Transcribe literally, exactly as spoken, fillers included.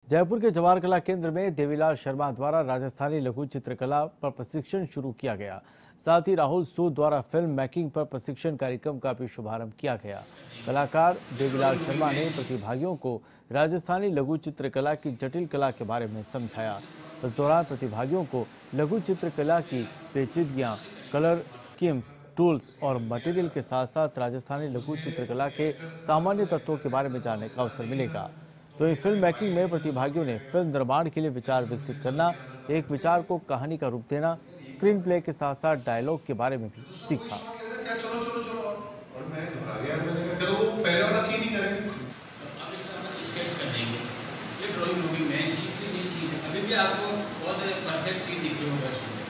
जयपुर के जवाहर कला केंद्र में देवीलाल शर्मा द्वारा राजस्थानी लघु चित्रकला पर प्रशिक्षण शुरू किया गया। साथ ही राहुल सूद द्वारा फिल्म मेकिंग पर प्रशिक्षण कार्यक्रम का भी शुभारंभ किया गया। कलाकार देवीलाल शर्मा ने प्रतिभागियों को राजस्थानी लघु चित्रकला की जटिल कला के बारे में समझाया। इस दौरान प्रतिभागियों को लघु चित्रकला की पेचीदगियां, कलर स्कीम्स, टूल्स और मटेरियल के साथ साथ राजस्थानी लघु चित्रकला के सामान्य तत्वों के बारे में जानने का अवसर मिलेगा। तो इन फिल्म मेकिंग में प्रतिभागियों ने फिल्म निर्माण के लिए विचार विकसित करना, एक विचार को कहानी का रूप देना, स्क्रीन प्ले के साथ साथ डायलॉग के बारे में भी सीखा। क्या चलो चलो चलो और मैं घबरा गया। मैंने कहा चलो वो पहले वाला सीन ही करेंगे। आप इस तरह स्केच कर देंगे, ये ड्राइंग होगी, मैं सीखते नहीं चीज़ है, अभी भी आपको बहुत परफेक्ट सीन दिख रही होगा।